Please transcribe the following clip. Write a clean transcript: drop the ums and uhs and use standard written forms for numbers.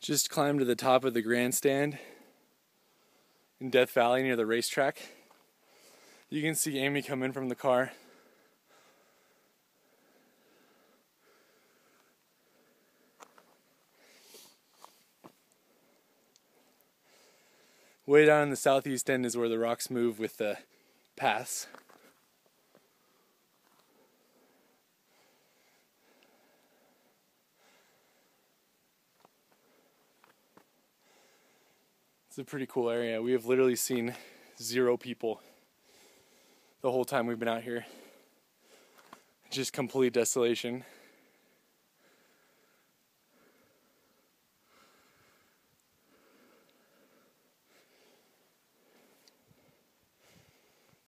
Just climbed to the top of the Grandstand in Death Valley near the racetrack. You can see Amy come in from the car. Way down in the southeast end is where the rocks move with the paths. It's a pretty cool area. We have literally seen 0 people the whole time we've been out here. Just complete desolation.